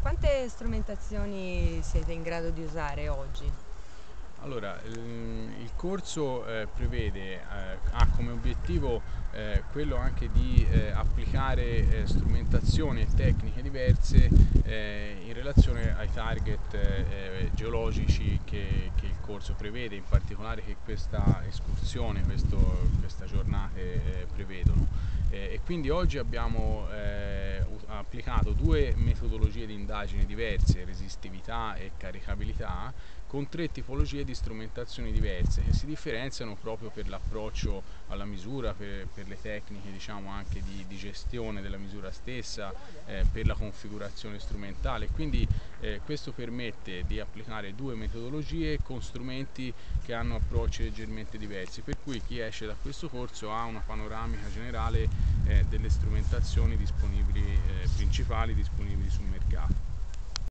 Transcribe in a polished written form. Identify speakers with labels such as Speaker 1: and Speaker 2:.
Speaker 1: quante strumentazioni siete in grado di usare oggi?
Speaker 2: Allora, il corso ha come obiettivo quello anche di applicare strumentazioni e tecniche diverse in relazione ai target geologici che il corso prevede, in particolare che questa escursione, questa giornate prevedono. E quindi oggi abbiamo applicato due metodologie di indagine diverse, resistività e caricabilità, con tre tipologie di strumentazioni diverse che si differenziano proprio per l'approccio alla misura, per le tecniche diciamo anche di gestione della misura stessa, per la configurazione strumentale. Quindi questo permette di applicare due metodologie con strumenti che hanno approcci leggermente diversi, per cui chi esce da questo corso ha una panoramica generale delle strumentazioni disponibili, principali disponibili sul mercato.